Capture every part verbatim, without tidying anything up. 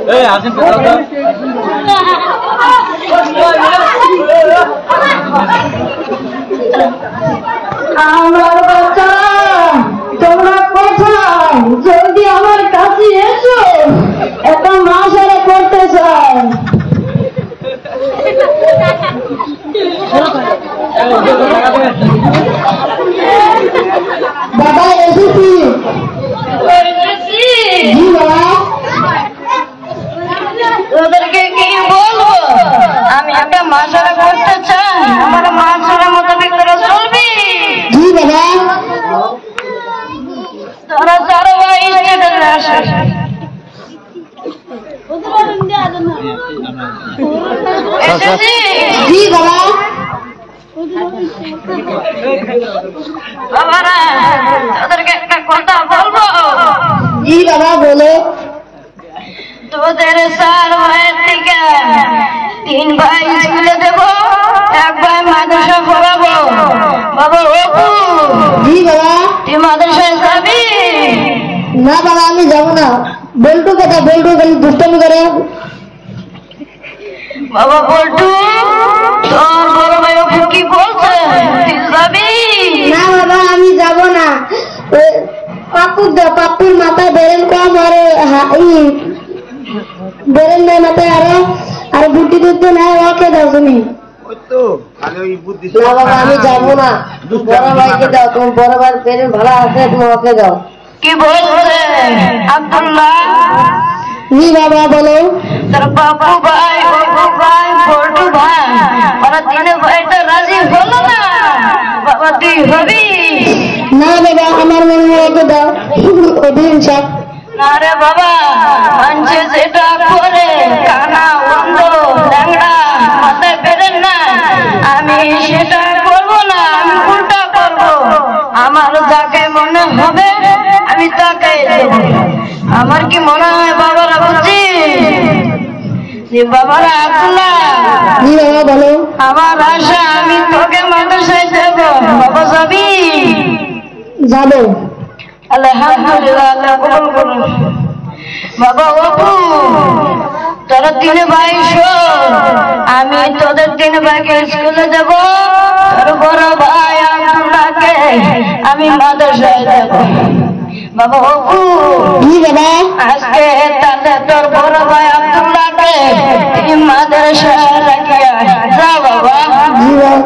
আমার বাচ্চা তোমরা কোথায়? জলদি আমার কাছে এসো, একটা মা সারা করতে চাই। বাবা এসেছি। জি বাবা। তোদেরকে কি বলবো, আমি একটা মা সারা করতে চাই, আমার মা সারা মতো তোরা চলবি। জি বাবা। তোরা চারো ভাই স্টেটে আসে। জি বাবা। বাবারা তোদেরকে একটা কথা বলবো। জি বাবা বলো। তোদের চার ভাইয়ের থেকে তিন ভাই স্কুলে দেবো, এক ভাই মাদ্রাসা পড়াবো। বাবা অপু, জি বাবা। তুই মাদ্রাসায় যাবি? না বাবা আমি যাবো না। বল্টু কথা, বল্টু খালি দুষ্টামি করে। বাবা বল্টু, তোর বড় ভাই অপু কি বলছে, তুই যাবি? না বাবা আমি যাব না। পাপ্পুর দাও, পাপ্পুর মাথায় বেরেন কম আর বেরেন নেই মাথায়, আরো আর বুদ্ধি টুদ্ধি নাই, ওকে দাও তুমি। না বাবা আমি যাবো না। বড় ভাইকে দাও, তোমার বড় ভাইয়ের বেরেন ভালো আছে, তুমি ওকে দাও। কি বলছে আব্দুল্লাহ? জি বাবা বলো। তোর বাবু ভাই, অপু ভাই, বল্টু ভাই, ওরা তিন ভাইটা রাজি হলো না। বাবা তুই হবি? না বাবা আমার মনে হয় ওকে দাও। অভিন সাহেব না রে বাবা, মানুষে যেটা করে, কানা অন্ধ ল্যাংড়া মাথায় পেরেন না, আমি সেটা করবো না, আমি উল্টা করবো। আমার যাকে মনে হবে আমি তাকে দেব। আমার কি মনে হয় বাবারা, বুঝছি যে বাবারা আব্দুল্লাহ, জি বাবা বলো। আমার আশা আমি তোকে মাদ্রাসায় দেব। বাবা যাবি? যাবো। আলহামদুলিল্লাহ, আল্লাহ কবুল করুন। বাবা অপু, তোরা তিন ভাই শোন, আমি তোদের তিন ভাইকে স্কুলে দেব, তোর বড় ভাই আব্দুল্লাহকে আমি মাদ্রাসায় দেব। বাবা অপু, জি বাবা। আজকে তাহলে তোর বড় ভাই আব্দুল্লাহকে তুই মাদ্রাসায় রাখিয়া যা বাবা। জি বাবা।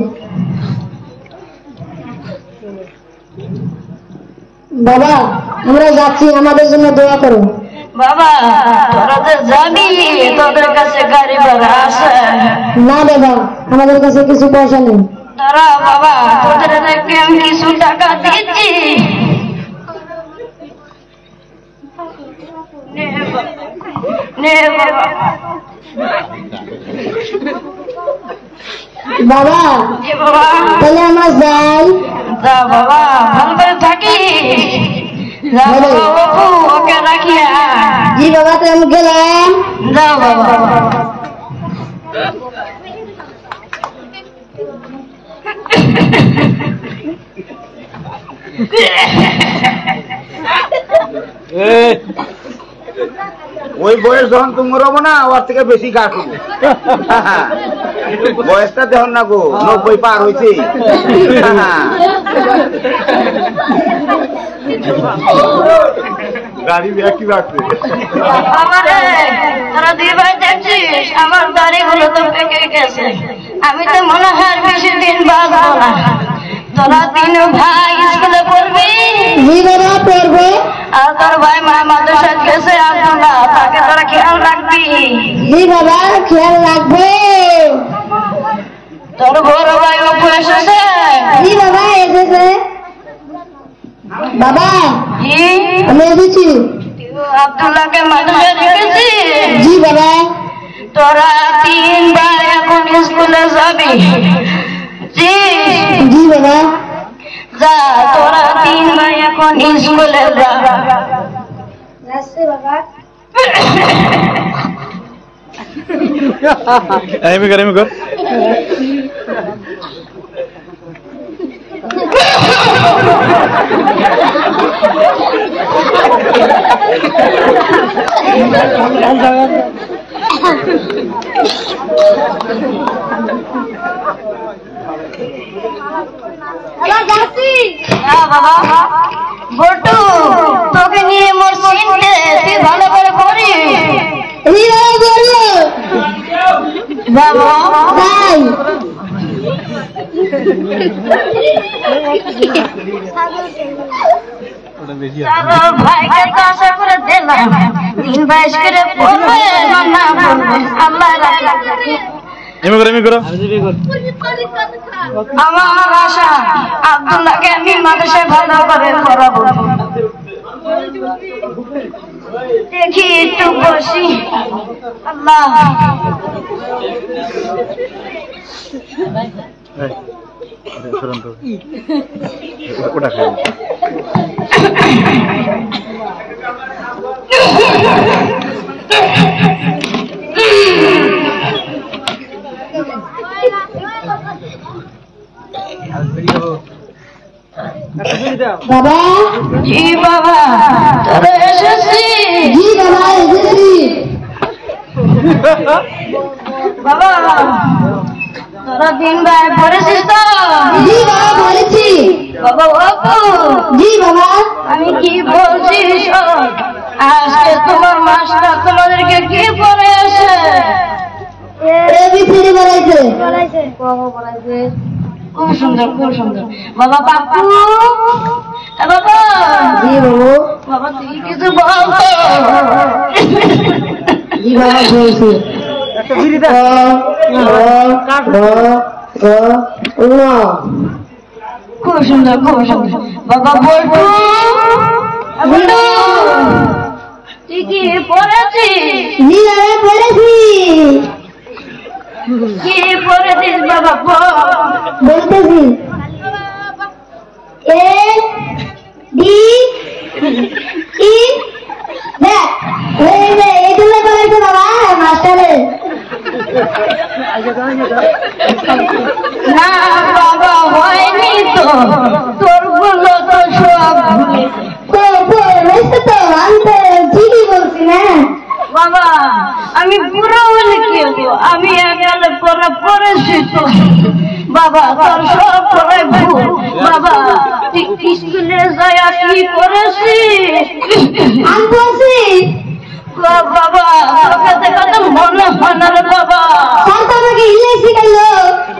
বাবা আমরা যাচ্ছি, আমাদের জন্য দোয়া করো। বাবা তোরা যে যাবি, তোদের কাছে গাড়ি ভাড়া আছে? না বাবা আমাদের কাছে কিছু পয়সা নেই। তারা বাবা তোদের দেখে আমি কিছু টাকা দিচ্ছি। নে বাবা। বাবা জি বাবা। তাহলে আমরা যাই। যা বাবা, ভালো করে থাকিস। যা বাবা অপু, ওকে রাখিয়া। জি বাবা তো আমি গেলাম। যাও বাবা। ওই বয়স যখন তুমি রবো না, ওর থেকে বেশি গা করবো। বয়সটা দেখুন না গো, নব্বই পার হয়েছে। গাড়ি একই রাখছে। তোরা দুই ভাই দেখছিস, আমার দাড়িগুলো তো পেকে গেছে, আমি তো মনে হয় বেশি দিন বাঁচবো না। তোরা তিন ভাই স্কুলে পড়বি? জি বাবা পড়বো। আর তোর ভাই মা মাদ্রাসায় গেছে আব্দুল্লাহ, তাকে তোরা খেয়াল রাখবি। জি বাবা খেয়াল রাখবো। তোর বড় ভাই অপু এসেছে? জি বাবা এসেছে। বাবা জি আমি এসেছি। আব্দুল্লাহকে মাদ্রাসায় রেখেছি? জি বাবা। তোরা তিন ভাই এখন স্কুলে যাবি? জি জি বাবা। যা, তোরা তিন ভাই এখন স্কুলে যা। এমনি কর এমনি কর বাবা বটু তোকে নিয়ে মোর চিনতে তুই ভালো করে পড়ি বাবা তাই ভাইকে তো আশা করে দিলাম তিন বাইশ করে পড়বে না পড়বে আল্লাহ রাখে আমার আশা আব্দুল্লাহকে আমি মাদ্রাসায় ভালো করে পড়াবো দেখি একটু বসি আল্লাহ ওটা খাই বাবা জি বাবা তোরা এসেছি জি বাবা এসেছি বাবা তোরা দিন ভাই পড়েছিস তো জি বাবা পড়েছি বাবা বাবু জি বাবা আমি কি বলছি শোন আজকে তোমার মাস্টার তোমাদেরকে কি পড়ে আসে এবিসিডি পড়াইছে খুব সুন্দর খুব সুন্দর বাবা বাপু এ বাবা জি বাবু বাবা তুই কিছু বল জি বাবা বলছি খুব সুন্দর খুব সুন্দর বাবা বলটু বলটু তুই কি পড়েছিস জি বাবা পড়েছি কি পড়েছিস বাবা বলতেছি এ ডি ই দেখ এই যে এইগুলো পড়েছে বাবা মাস্টারে না বাবা হয়নি তো তোর গুলো তো সব তো তো হয়েছে তো আমি তো ঠিকই বলছি না বাবা আমি পুরো বলে কি হবো আমি একালে পড়া পড়েছি তো বাবা তোর সব পড়াই ভুল বাবা তুই স্কুলে যায় কি করেছিস আমি বলছি বাবা তোকে দেখা তো মনে হয় না রে বাবা স্যার তো আমাকে ইংলিশ শিখাইলো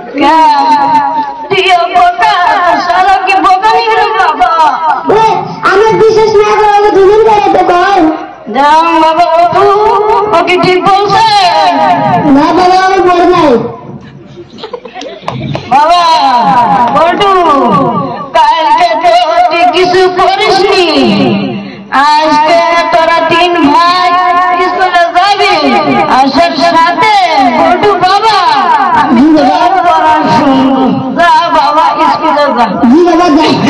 তুইও বোকা সারা কি বোকা নি রে বাবা ওই আমার বিশেষ না করে আমাকে দুজন করে তো বল যাও বাবা ওকে ঠিক বলছে না বাবা আমি পড়ে নাই বাবা বলটু কালকে তো তুই কিছু করিসনি আজকে তোরা তিন ভাই স্কুলে যাবি আসার সাথে বলটু বাবা আমি তোর পড়া শুনবো যা বাবা স্কুলে যা জি বাবা যাচ্ছি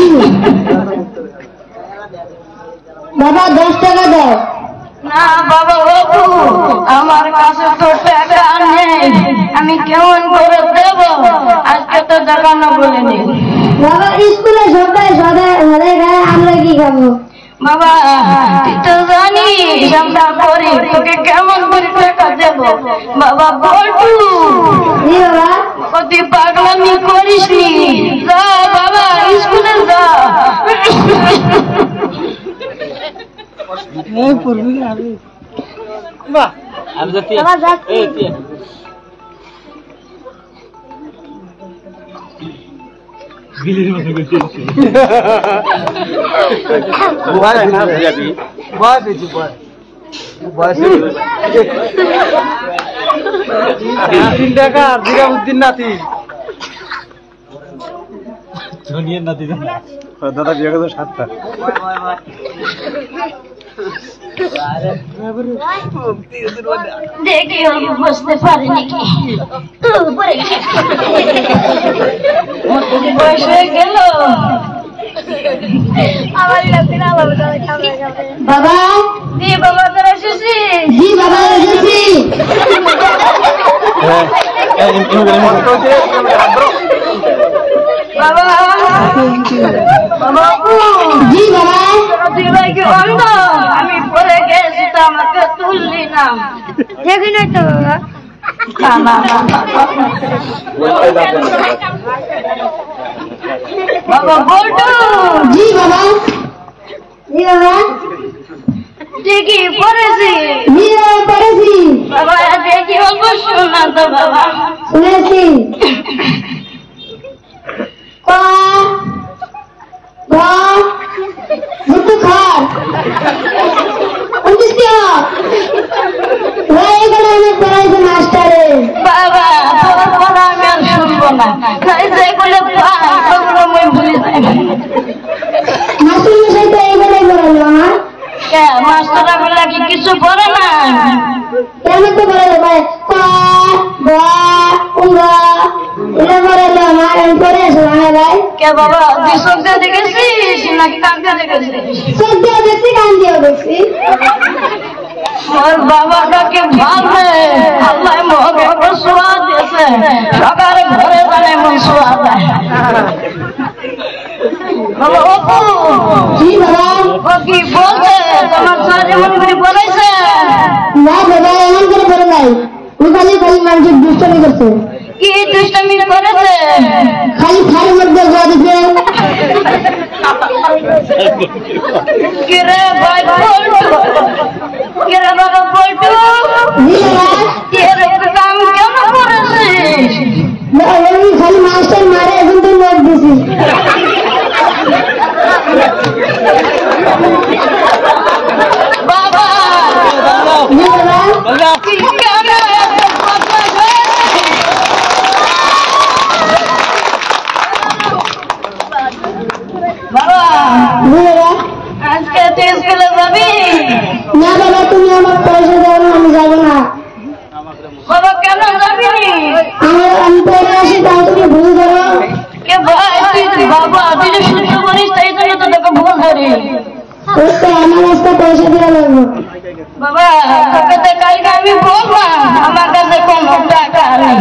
বাবা দশ টাকা দাও না বাবা বাবু আমার কাছে তো টাকা নেই আমি কেমন করে দেব আজকে তো দেখানো বলিনি বাবা স্কুলে সবাই সদাই সদাই খায় আমরা কি খাবো বাবা তুই তো জানিস আমরা করি তোকে কেমন করে টাকা দেব বাবা বলটু জি বাবা তুই পাগলামি করিস নি যা বাবা স্কুলে যা বাবা যাচ্ছি তিন টাকা জিরাউদ্দিন নাতি জনিয়ের নাতি দাদা বিয়ে করতো সাতটা দেখি আমি বুঝতে পারিনি কি বয়স হয়ে গেল বাবা জি বাবা তোরা এসেছিস জি বাবা এসেছি বাবা বাবা জি বাবা তুই ভাই কি অন্ধ আমি পরে গেছি তো আমাকে দেখি নাই তো বাবা বাবা বলটু জি বাবা জি বাবা দেখি পড়েছি জি বাবা পড়েছি বাবা দেখি অল্প শোনা তো বাবা শুনেছি ক গ গুটু খাট উনত্রিশ ভাই এখানে অনেক পড়াইছে মাস্টারে বাবা তোর পড়া আমি আর শুনবো না তাই যেগুলো পাই ওগুলো আমি ভুলে যাই মাস্টার মশাই তো এইখানে পড়ালো আমার মাস্টাররা বলে কি কিছু পড়ে না কেমন তো পড়ালো ভাই ক গ উঙ্গ এটা পড়ালো আমার আমি পড়ে আসলাম হ্যাঁ ভাই কে বাবা তুই চোখ দিয়ে দেখেছিস নাকি কান দিয়ে দেখেছিস চোখ দিয়ে দেখছি কান দিয়ে দেখছি ওর বাবাটাকে ভাববে আল্লাহ মগে একটা সোয়াদ দিয়েছে সকালে ঘরে জানে এমন সোয়াদ দেয় বাবা অপু জি বাবা ও কি বলছে তোমার স্যার এমন করে বলেছে না বাবা এমন করে পড়ে নাই ও খালি খালি মানুষের দুষ্টামি করছে কি দুষ্টামি করেছে খালি থারির মধ্যে যা দিছে কিরে ভাই বলটু কিরে বাবা বলটু জি বাবা এর কাম কেন করেছিস না, এমনি খালি মাস্টার মারে এখন তো নোট দিছি বাবা জি বাবা তুই কেন এত বদমাশ হয়েছিস? বাবা জি বাবা আজকে তুই স্কুলে যাবি না বাবা তুমি আমার পয়সা দাও না আমি যাবো না বাবা কেন যাবি আমার আমি পড়ে আসি তাও তুমি ভুল করো কে ভাই তুই তুই বাবা তুই যে শুদ্ধ করিস তাই জন্য তো তোকে ভুল ধরি ওই তো আমার রাস্তা পয়সা দেওয়া লাগবে বাবা তোকে তো কালকে আমি বললাম আমার কাছে কোনো টাকা নেই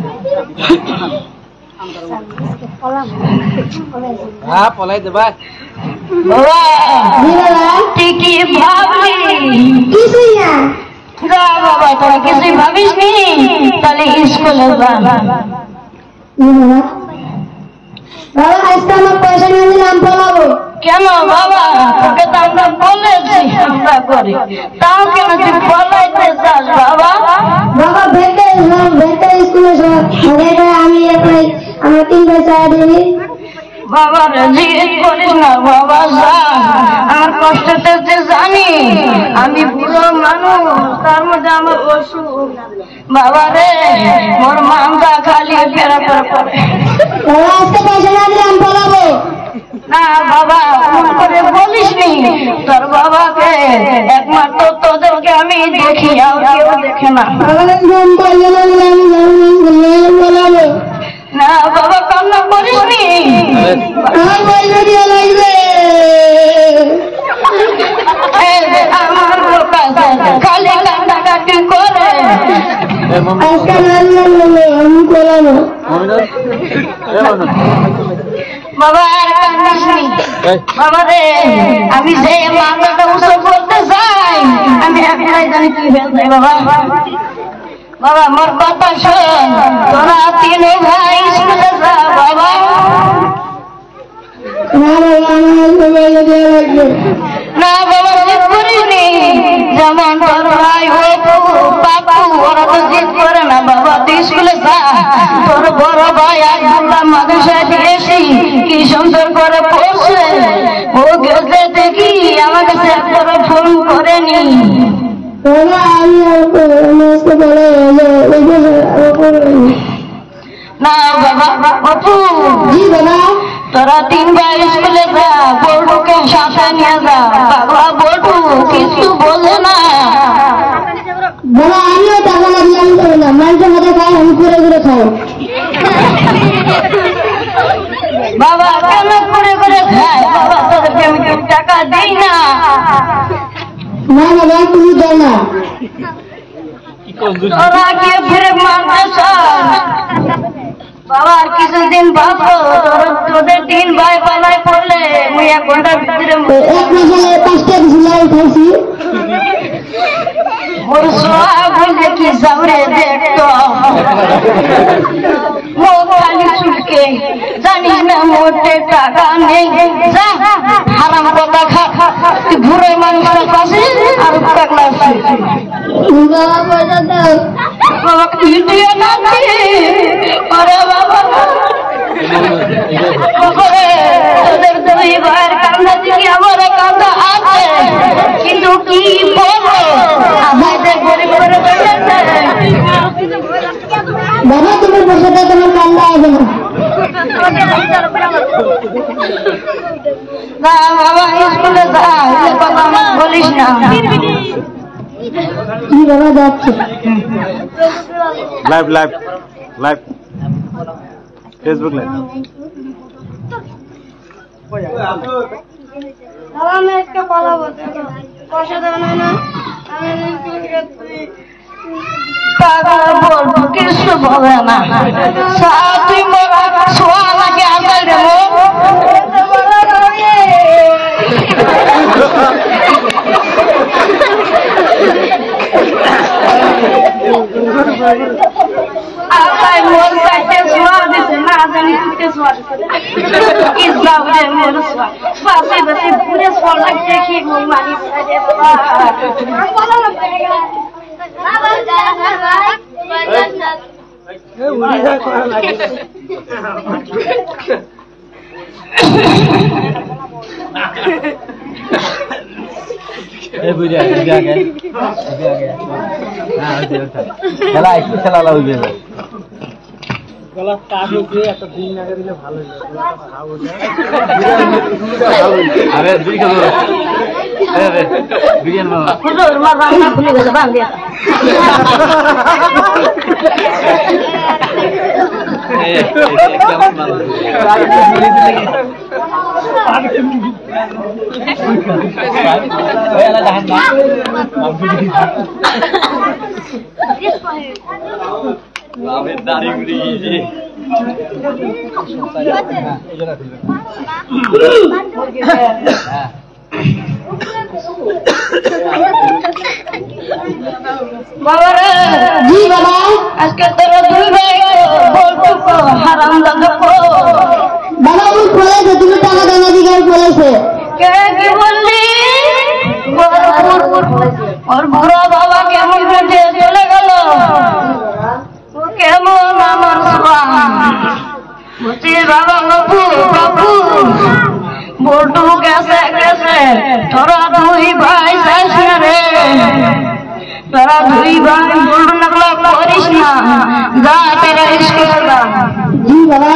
হ্যাঁ পলাই দেবা বাবা জি বাবা তুই কি ভাবলি কিছুই না যা বাবা তোরা কিছুই ভাবিস নি তাহলে স্কুলে যা জি বাবা বাবা আজকে আমার পয়সা নিয়ে দিলাম পলাবো কেন বাবা তোকে তো আমরা বলেছি আমরা করি তাও কেন তুই বলাইতে চাস বাবা বাবা ভেটে সব ভেটে স্কুলে সব ভেটে আমি এখানে আমরা তিন পয়সা দিই বাবা রে জিজ্ঞেস করিস না বাবা যা আমার কষ্টতে যে জানি আমি বুড়ো মানুষ তার মধ্যে আমার অসুখ বাবা রে মোর মানটা খালি ফেরা ফেরা করে বাবা আজকে পয়সা না দিলাম পলাবো না বাবা ফোন করে বলিস নি তোর বাবাকে একমাত্র তোদেরকে আমি দেখি আর কেউ দেখে না আমাদের ঘুম পয়সা না দিলাম পলাবো না বাবা কান্না করিস নি আমার পয়সা দিয়ে লাগবে এই যে আমার বোকা খালি কান্নাকাটি করে আজকে না দিলাম আমি পলাবো বাবা আর কান্দিস নি বাবা রে আমি যে মাথাটা উঁচু করতে চাই আমি একলাই জানি কি হয়ে যায় বাবা বাবা আমার কথা শোন তোরা তিন ভাই স্কুলে যা বাবা না বাবা আমার পয়সা দিয়ে লাগবে না বাবা জিদ করিনি যেমন তোর ভাই অপু পাপু ওরা তো জিদ করে না বাবা তুই স্কুলে যা তোর বড় ভাই আব্দুল্লাহ মাদ্রাসায় দিয়েছি কি সুন্দর করে পড়ছে ও গেছে দেখি আমার কাছে একবার ফোন করেনি বাবা আমি আর আমি আজকে পলাই ওই না বাবা অপু জি বাবা তোরা তিন ভাই স্কুলে যা বড়ুকে সাথে নিয়ে যা বাবা বড়ু কিছু বলে না বাবা আমিও টাকা না দিলে আমি করবো না মানুষের হাতে খাই আমি ঘুরে ঘুরে খাই বাবা কেন করে করে খায় বাবা তোদেরকে আমি কেউ টাকা দিই না না বাবা তুমি দেয় না তোরা কে ফিরে মারতে চাস বাবা আর কিছুদিন ভাবো তোর তোদের তিন ভাই পালায় পড়লে মুই এক ঘন্টার ভিতরে এক মাসে পাঁচটা দিছিলাম খাইছি মোর সোয়া বলে কি যাওরে দেখতো মো খালি চুলকে জানিস না মোটে টাকা নেই যা হারাম কথা খা তুই বুড়ো মানুষের পাশে আর টাকা আছে বাবা পয়সা দাও বাবা কি দিয়ে নাকি আরে বাবা বাবারে তোদের দুই ভাইয়ের কান্না থেকে আমার কান্না আছে কিন্তু কি বলবো আমাদের গরিব করে বেড়েছে বাবা তুমি পয়সা দাও তোমার কান্না আসবে না না বাবা স্কুলে যা এ কথা আমার বলিস না কি বাবা যাচ্ছে live live live Facebook live বাবা আমি একটা কথা বলতে পয়সা দেবে না না আমি টাকা বলবো কিছু বলে না সাথী মোরা সোয়া লাগে আদায় রে আদায় মোর কাছে সোয়া দিছে না জানি কুতে সোয়া দিছে কি যাও রে মোর সোয়া বাসে বাসে পুরে সোয়া লাগছে কি মোর মানি রে বাবা বলো না খেলা একটু খেলা লাগবে আরে দুই খেলো আরে বিরিয়ানি মামা হুজুর মার রান্না ভুলে গেছে বান দিয়া এই কেমন মাল ওয়ালা দাহান না বাবা দাড়ি উড়ে গিয়েছে বাবা রে জি বাবা আজকে তোর দুই ভাই বলতো হারাম দাদা কো বাবা তুমি বলেছে তুমি টাকা দেওয়ার অধিকার বলেছে কে কি বললি ওর বুড়া বাবা কেমন বেঁচে চলে গেল ও কেমন আমার বলছি বাবা বাবু বাবু বলটু গেছে গেছে তোরা দুই ভাই যাইস না রে তোরা দুই ভাই বলটু নাকলা করিস না যা তেরা স্কুলে যা জি বাবা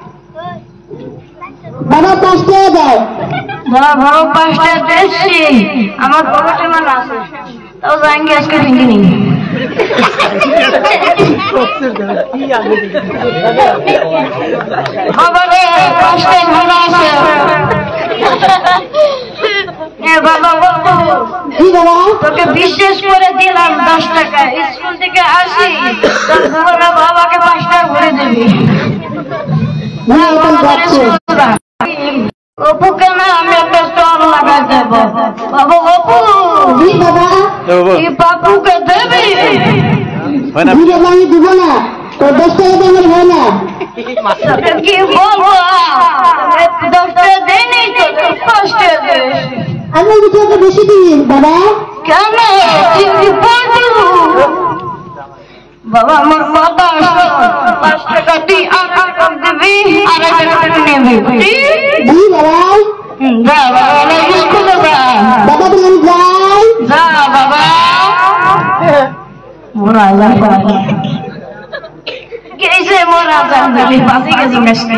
বাবা পাঁচ টাকা দাও বাবা ভালো পাঁচটা দেখছি আমার পকেটে মান আছে তাও যাইঙ্গে আজকে ভেঙে নিই বাবা রে পাঁচটায় ভালো আছে এ বাবা বাবু জি বাবা তোকে বিশেষ করে দিলাম দশ টাকা স্কুল থেকে আসি তোর বুড়া বাবাকে পাঁচ টাকা ভরে দিবি না এখন যাচ্ছে অপুকে না আমি একটা স্টল লাগাই দেবো বাবু অপু জি বাবা এই বাবুকে দেবি হয় না জি বাবা আমি দিব না তোর দশ টাকা দিয়ে আমার হয় না তোকে কি বলবো দশটা দেয়নি তো পাঁচটা দিস আমি কিছু একটা বেশি দিন বাবা কেন তুই কি বলবি বাবা আমার কথা পাঁচ টাকা তুই আর টাকা দিবি আর এক টাকা নেবি জি বাবা যা বাবা স্কুলে যা বাবা তুমি আমি যাই যা বাবা মোরা যাই কেসে মোরা যাই বাসি গেছে মেশনে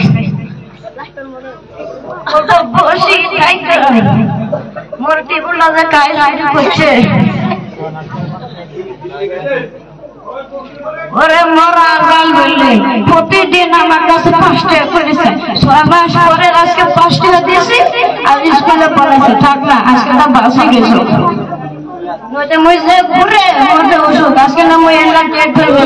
ওটা বসি খাই খাই মোর টেবিল না কাই লাইট করছে ওরে মোরা গাল বললে প্রতিদিন আমার কাছে পাঁচ টাকা করেছে ছয় মাস পরে আজকে পাঁচ টাকা দিয়েছি আর স্কুলে পড়াইছে থাক না আজকে তো বাসে গেছো নয়তো মুই যে ঘুরে মধ্যে ওষুধ আজকে না মুই এলাম টেট ধরে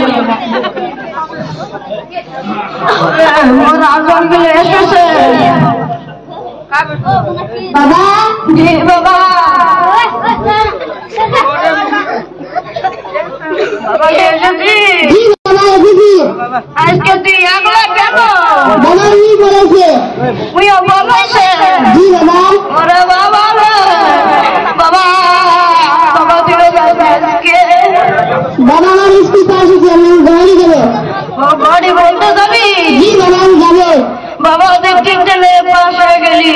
মোর আগুন গুলো এসেছে বাবা জি বাবা বাবা এসেছি। জি বাবা এসেছি। আজকে তুই একলা কেন? বাবা উনি বলেছে। উইও বলেছে? জি বাবা। ওরে বাবা রে বাবা, বাবা চলে যাবে আজকে। বাবা আমার স্কুল পাশ আছে, আমি গাড়ি দেবো। ও গাড়ি বলতে যাবি? জি বাবা আমি যাবো। বাবা দেখছি চলে পাশ হয়ে গেলি।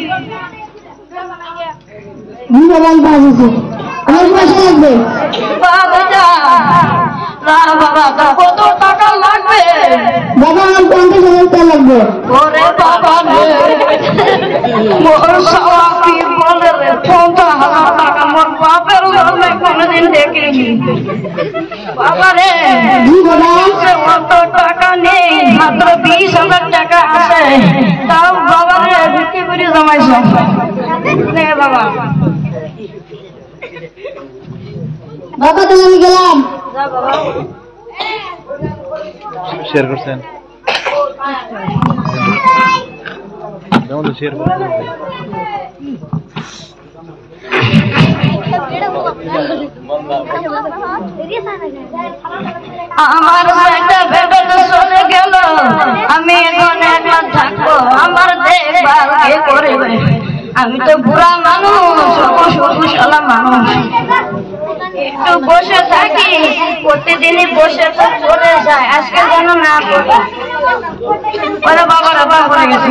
জি বাবা আমি পাশ আছি, আমার পয়সা লাগবে। বাবা যা না বাবা, তা কত টাকা লাগবে? বাবা আমার পঞ্চাশ হাজার টাকা লাগবে। ওরে বাবা রে, মোর সালা কি বলে রে, পঞ্চাশ হাজার টাকা মোর বাপের জন্মে কোনোদিন দেখিনি। বাবা রে, জি বাবা। অত টাকা নেই, মাত্র বিশ হাজার টাকা আছে। তাও বাবা রে বিক্রি করে জমাইছ নে বাবা। বাবা তাহলে আমি গেলাম। যা বাবা। শেয়ার করছেন যেমন শেয়ার করছেন। আমার একটা ভেবে চলে গেল, আমি এখন একলা থাকবো, আমার দেখভাল কে করবে? আমি তো বুড়া মানুষ, অসুশালা মানুষ। একটু বসে থাকি, প্রতিদিনই বসে তো চলে যায়, আজকে যেন না করে। ওরে বাবারা বাবা করে গেছি।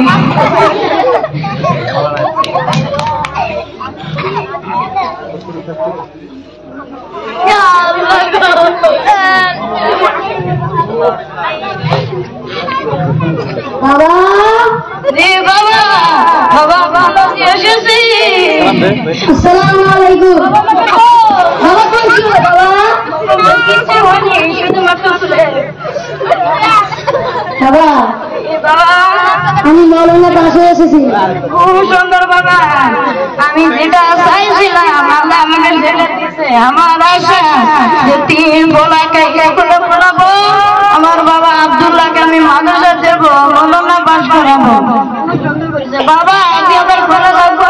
বাবা জি বাবা, বাবা ভালো এসেছি। আসসালামু আলাইকুম। বাবা কই ছিল বাবা? কিছু হয়নি, শুধুমাত্র বাবা বাবা আমি মৌলানা পাশে এসেছি। খুব সুন্দর বাবা, আমি যেটা চাইছিলাম আল্লাহ আমাকে যেটা দিচ্ছে। আমার আশা যে তিন বলাকে করে পড়াবো, আমার বাবা আব্দুল্লাহকে আমি মাদ্রাসা দেবো, মৌলানা পাশ করাবো। সুন্দর করেছে বাবা, আমি আবার ঘরে যাবো।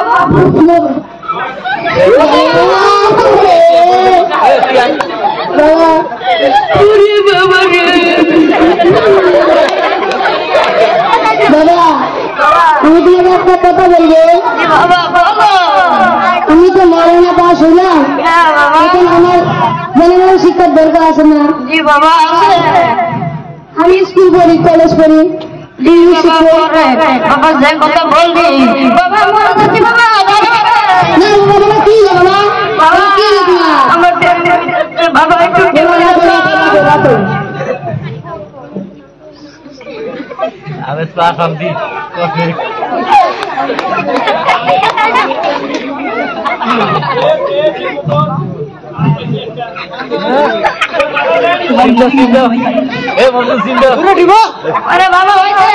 বাবা আমি তোমাকে একটা কথা বলবো। বাবা বলো। আমি তো মৌলানা পাশ হইলাম, হ্যাঁ বাবা। এখন আমার জেনারেল শিক্ষার দরকার আছে না? জি বাবা আছে। আমি স্কুল পড়ি, কলেজ পড়ি, ডিগ্রি শিখবো। বাবা যে কথা বলবি বাবা, মরে যাচ্ছি বাবা। না বাবা বাবা কি বাবা? বাবা কি বাবা? আমার বাবা একটু আমি চা খান্তি আরে বাবা হয়েছে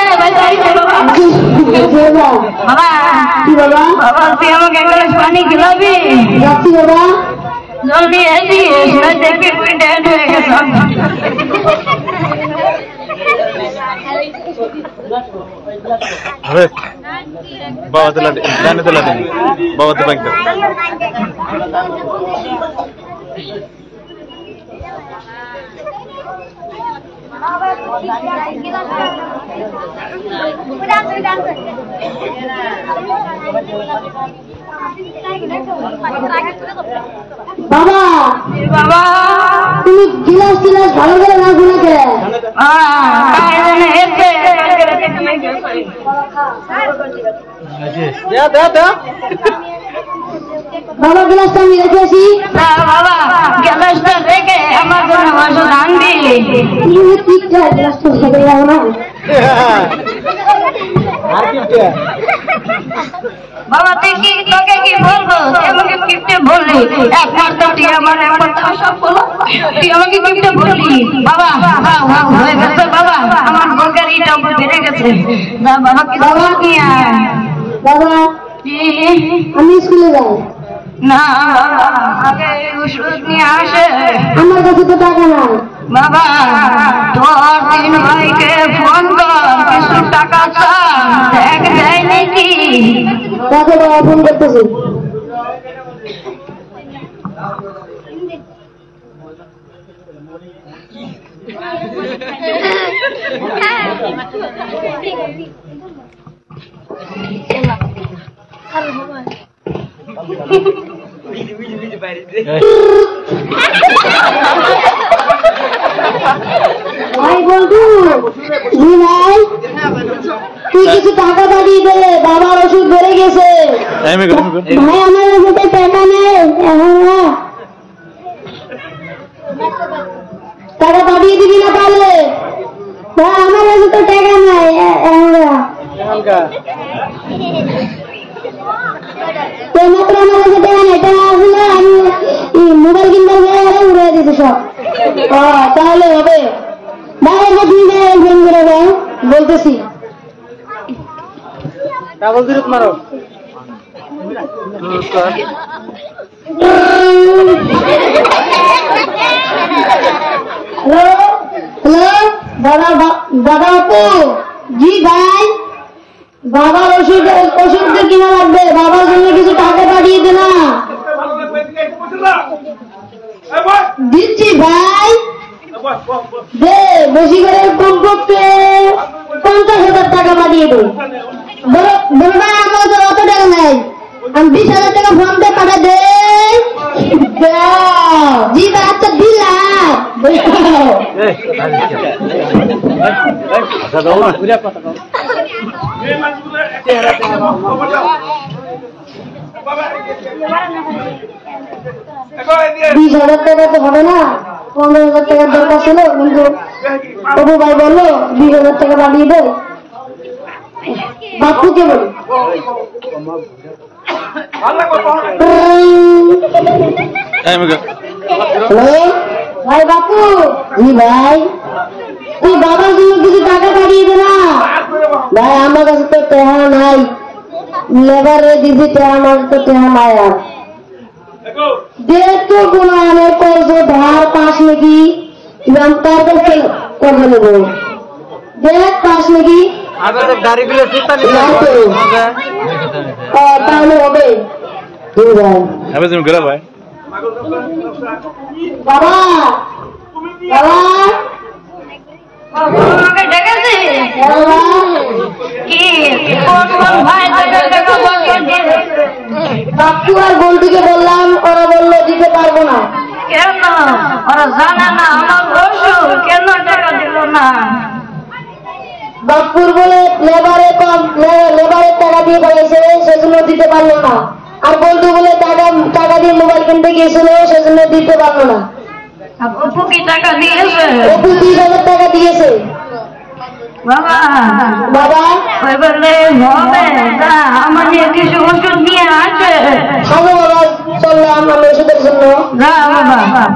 বাবা। কি বাবা? বাবা তুই আমাকে এক গ্লাস পানি খিলাবি? যাচ্ছি বাবা। জলদি এসিস, না দেখবি তুই ড্যাড হয়ে গেছ। বাবা তো লাটে জানে তো লাটে বাবা তো ব্যাংক বাবা বাবা তুমি গিলাস টিলাস ভালো করে না গুলো কে? বাবা গিলাসটা আমি রেখে আসি। বাবা গ্যালাসটা রেখে আমার জন্য মাংস রান্ধবি। তুমি কি চাই গিলাসটা সাথে যাবো না? বাবা তুই কি তোকে কি বলবো, তুই আমাকে কিপটে বললি। একমাত্র তুই আমার একমাত্র সব বলো, তুই আমাকে কিপটে বললি। বাবা হয়ে গেছে বাবা, আমার বলকারিটা বেড়ে গেছে। যা বাবা কি বাবা কি বাবা আমি স্কুলে যাই না, আগে ওষুধ নিয়ে আসে। আমার কাছে তো টাকা নাই। বাবা তোর তিন ভাইকে ফোন কর, কিছু টাকা চা, দেখ দেয় নাকি। তাকে বাবা ফোন করতেছি। ভাই বন্ধু জি ভাই তুই কিছু টাকা পাঠিয়ে দে বাবার ওষুধ বেড়ে গেছে ভাই আমার কাছে টাকা নেই টাকা পাঠিয়ে দিবি না তাহলে ভাই আমার কাছে তো টাকা নাই মাত্র আমার কাছে টাকা নেই টাকা আসলে আমি মোবাইল কিনতে উড়ে দিতে সব তাহলে হবে ভাই ফোন করে ভাই বলতেছি ডাবল জিরো মারো হ্যালো হ্যালো দাদা দাদা আপু জি ভাই বাবার ওষুধ ওষুধ কিনা লাগবে বাবার জন্য কিছু টাকা পাঠিয়ে দে না দিচ্ছি ভাই দে বেশি করে কমপক্ষে পঞ্চাশ হাজার টাকা পাঠিয়ে দে বলো ভাই আমার তো অত টাকা নাই আমি বিশ হাজার টাকা ফোন পে পাঠা দে জি ভাই আচ্ছা দিলাম বিশ হাজার টাকা তো হবে না পনেরো হাজার টাকার দরকার ছিল কিন্তু অপু ভাই বললো বিশ হাজার টাকা পাঠিয়ে দে বাপুকে বলি হ্যালো ভাই বাপু জি ভাই তুই বাবার জন্য কিছু টাকা পাঠিয়ে দে না ভাই আমার কাছে তো টাকা নাই লেবারে দিদি টাকা আমার তো টাকা নাই আর দেখ তো কোনো অনেক করছে ধার পাস নাকি আমি তার কাছে করবে নেব দেখ পাস নাকি তাহলে হবে ভাই বাবা বাবা আমাকে ডেকেছি কি কোন কোন ভাই বাপু আর বন্ধুকে বললাম ওরা বললো দিতে পারবো না কেন ওরা জানে না আমার ওষুধ কেন টাকা দিল না বাপুর বলে লেবারে কম লেবারের টাকা দিয়ে পাইছে সেজন্য দিতে পারলো না আর বন্ধু বলে টাকা টাকা দিয়ে মোবাইল কিনতে গিয়েছিল সেজন্য দিতে পারলো না অপু কি টাকা দিয়েছে অপু তিরিশ হাজার টাকা দিয়েছে বাবা বাবা ওই বললে হবে না আমার নিয়ে কিছু ওষুধ নিয়ে আছে ভালো বাবা চললাম আমি ওষুধের জন্য না বাবা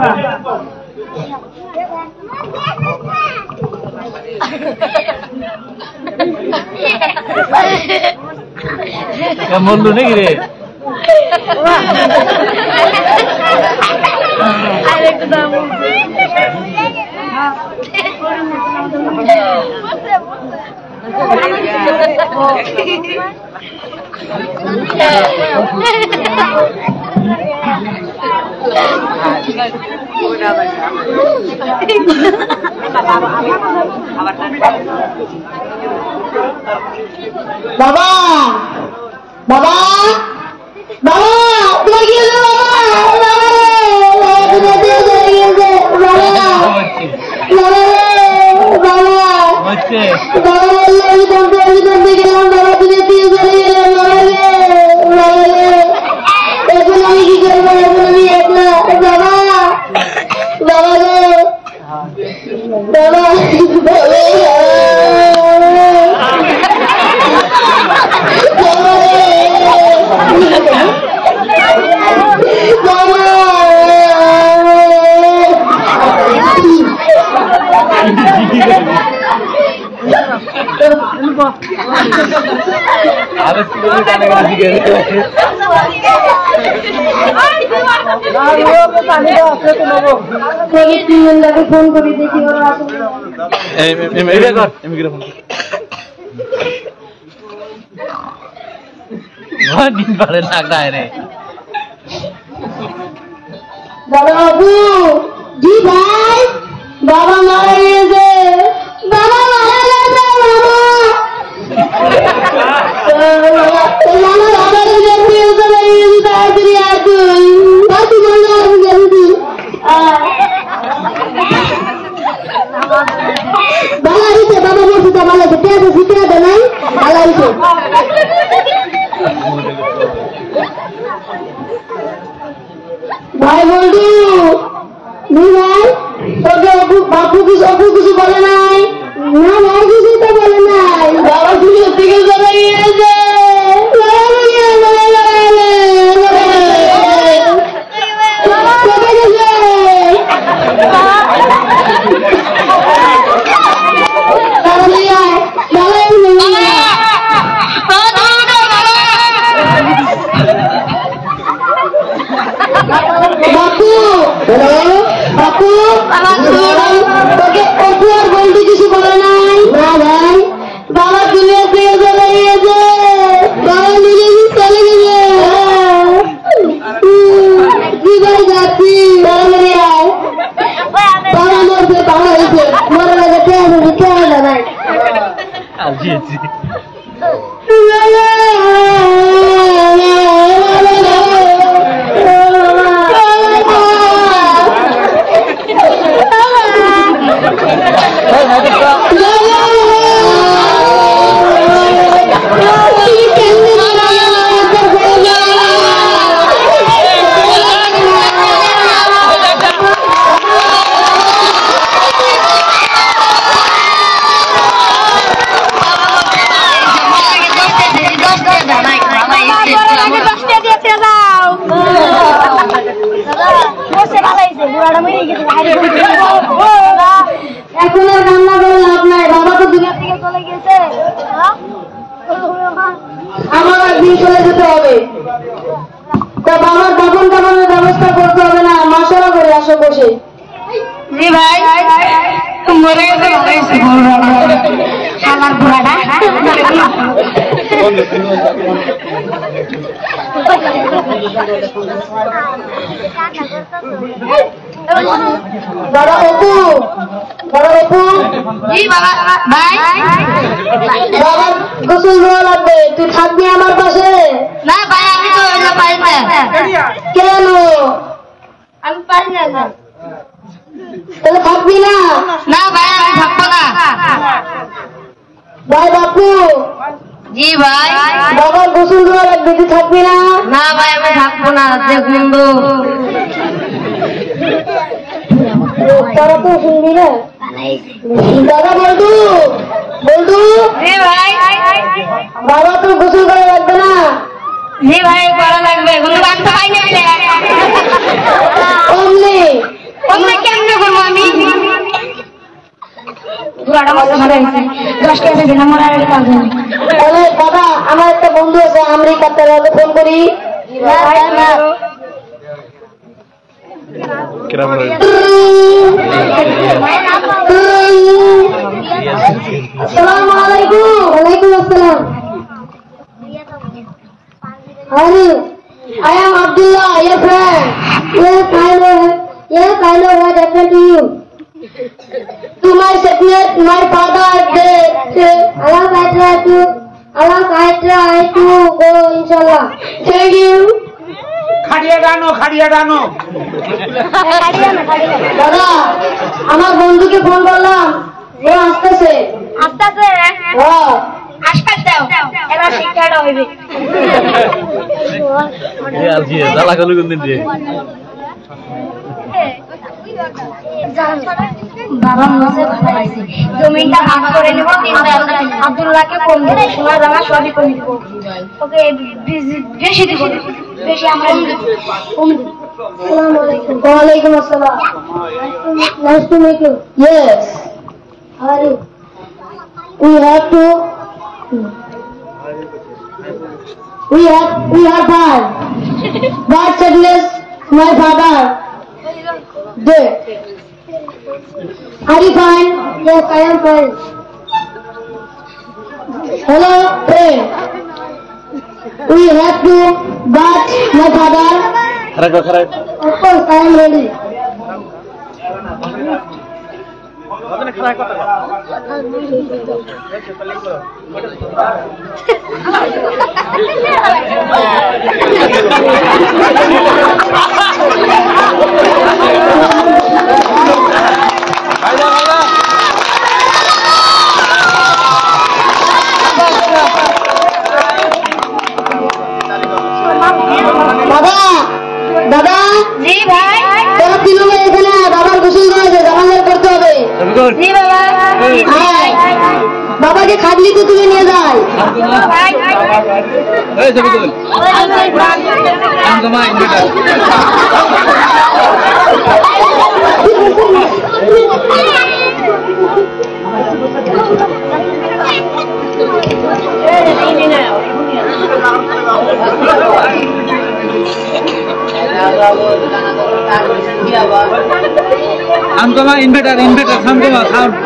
বন্ধু নাকি রে বাবা বাবা বাবা তোমার কি হলো ফোন করি দেখি ওরা বাবু জি ভাই আছে সিটিয়া দে নাই ভালো হইছে ভাই বলদু নি ভাই তোকে অপু বাপু কিছু অপু কিছু বলে নাই না ভাই কিছু তো বলে নাই বাবা তুমি থেকে চলে গিয়েছে এখন আর রান্না করে লাভ নাই বাবা তো দুনিয়া থেকে চলে গেছে আমার একদিন চলে যেতে হবে তা বাবার দাফন কাফনের ব্যবস্থা করতে হবে না মাসালা করে আসো বসে জি ভাই মরে গেছে আমার বুড়াটা দাদা অপু দাদা অপু জি বাবা ভাই বাবা গোসল দেওয়া লাগবে তুই থাকবি আমার পাশে না ভাই আমি তো এটা পারি না কেন আমি পারি না তাহলে থাকবি না না ভাই আমি থাকবো না ভাই বাপু জি ভাই বাবার গোসল দেওয়া লাগবে তুই থাকবি না না ভাই আমি থাকবো না দেখ বন্ধু তারা তো শুনবি না দাদা বলতু বলতু জি ভাই বাবা তো গোসল করা লাগবে না জি ভাই করা লাগবে কোনো গান তো পাই না অমনি তোমরা কেমনে করবো আমি পুরাটা মতো ধরে আছে দশ টাকা দিন আমার আর কাজ নেই তাহলে দাদা আমার একটা বন্ধু আছে আমেরিকা তাহলে ফোন করি আসসালামু আলাইকুম ওয়ালাইকুম আসসালাম Hari, I am Abdullah, your friend. Yes, I know. Yes, I know what happened to you. To my sickness, my father dead. Allah, I try to. Allah, I try to go, inshallah. Thank you. খাড়িয়া ডানো খাড়িয়া ডানো দাদা আমার বন্ধুকে phone করলাম ও আসতেছে আসতেছে হ্যাঁ আশকার দাও এবার শিক্ষাটা হইবে আর কি জ্বালা গেল কোন দিন দিয়ে বাবা মনে কথা আছে জমিটা ভাগ করে নেব তিনটা আব্দুল্লাহকে কম দেব সোনা দানা সবই কম দেব ওকে বেশি দেব বেশি আমরা কম দেব আসসালামু আলাইকুম ওয়া আলাইকুম আসসালাম nice to meet you yes how are you we have to we have we have fun God sickness my father dead are you fine yes I am fine hello friend we have to bath my father খারাপ খারাপ of course I am ready জি বাবা আয় বাবাকে খাটলি তো তুলে নিয়ে যায় এই ছবি তুল আমজমা ইনভার্টার আমজমা ইনভার্টার ইনভার্টার আমজমা সাউন্ড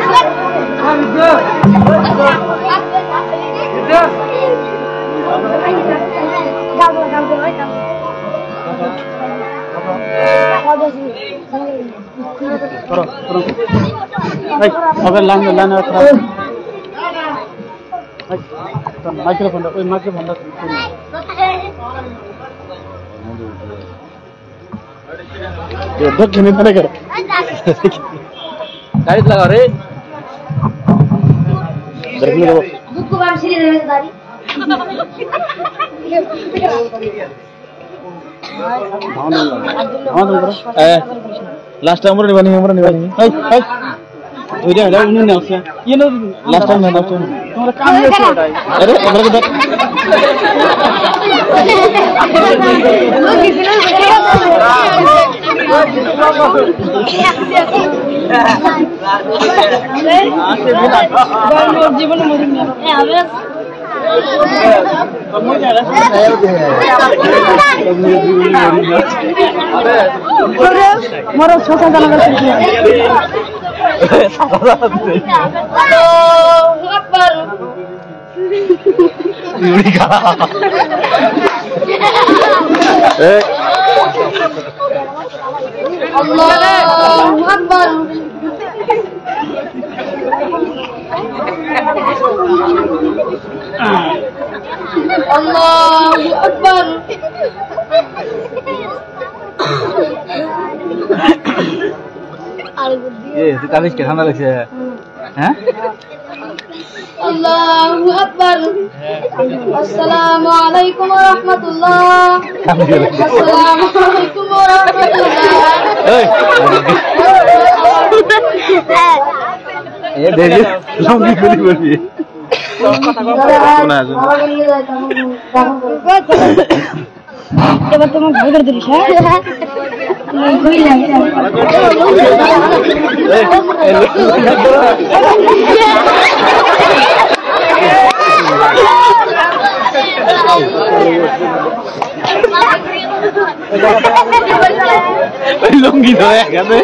মাইক্রোফোনটা ওই মাইক্রোফোনটা गाड़ी लगा रे लास्ट टाइम नहीं बनी नहीं बनी ये no last time last time तुम्हारा काम है अरे हमारे को जीवन मोर छोटा जाना अल्लाहु अकबर अल्लाहु अकबर ये ताबिज के ठंडा लगছে हैं अल्लाहु अकबर अस्सलामु अलैकुम व रहमतुल्लाह अस्सलामु अलैकुम व रहमतुल्लाह ये देखिए लंबी गोली बोली এবার তোমার ভয় করে দিলিস হ্যাঁ ভয় লাগে লুঙ্গি ধরে গেছে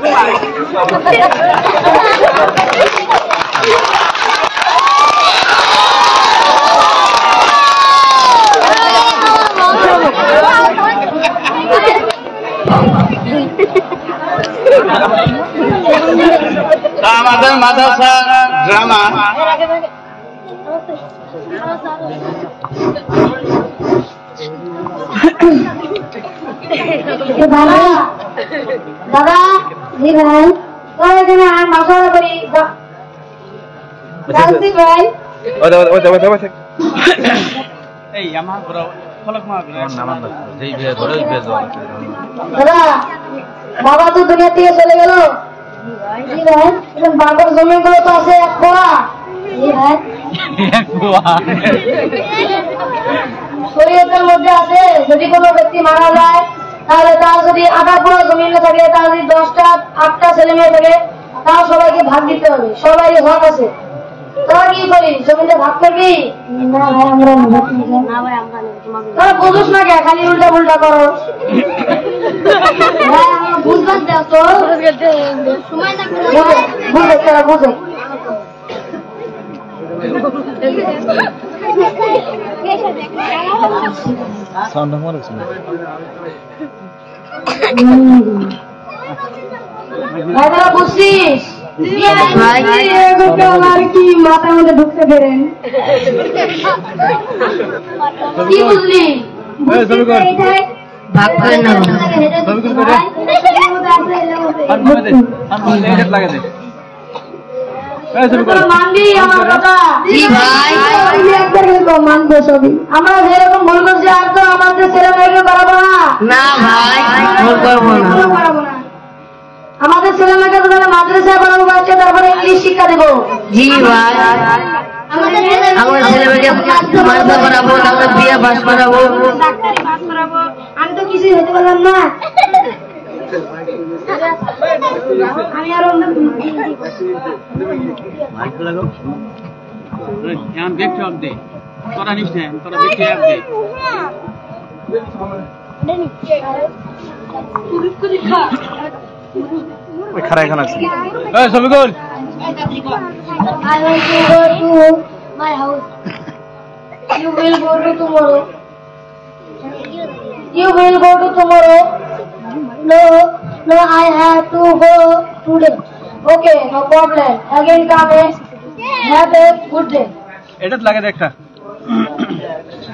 আমাদের মাদ্রাসা ড্রামা দাদা দাদা জি ভাই ওই এখানে আর মাসালা করি রাজি ভাই ওটা ওটা ওটা ওটা এই আমার বড় ফলক মা নাম যেই বিয়ে ধরে বিয়ে দাদা বাবা তো দুনিয়া থেকে চলে গেল জি ভাই বাবার জমি গুলো তো আছে এক পোয়া জি ভাই এক পোয়া শরীয়তের মধ্যে আছে যদি কোনো ব্যক্তি মারা যায় তাহলে তার যদি আধা পোয়া জমিনে থাকে তার যদি দশটা আটটা ছেলে মেয়ে থাকে তাও সবাইকে ভাগ দিতে হবে সবারই হক আছে তোরা কি করিস জমিতে ভাগ করবি না ভাই আমরা না ভাই আমরা তোরা বুঝুস না কে খালি উল্টা উল্টা করো বুঝবার দাও তো সময় লাগবে বুঝে তোরা বুঝে সাউন্ড আমার আছে ভাই তোরা বুঝছিস আমার কি মাথার মধ্যে ঢুকতে পেরেন কি বুঝলি ভাগ করে না মানবি আমার কথা মানবো সবই আমরা যেরকম ভুল করছি আর তো আমাদের ছেলে মেয়েকে করাবো না ভাই করাবো না আমাদের ছেলে মেয়েকে তো মাদ্রাসায় পড়াবো বাচ্চাদের জি ভাই আমাদের ছেলে আমার ছেলেমেয়েকে মাদ্রাসা করাবো, তারপরে বিয়ে পাস করাবো, ডাক্তারি পাস করাবো। আমি তো কিছুই হতে পারলাম না। আমি আরো এখন দেখছো আপনি তোরা নিস না, তোরা দেখে আপনি খারা এখানে আছে। এই সবিকুল I want to go to my house. You will go to tomorrow. You will go to tomorrow. No, no, I have to go today. Okay, no problem. Again, come in. Have a good day. এটা লাগে একটা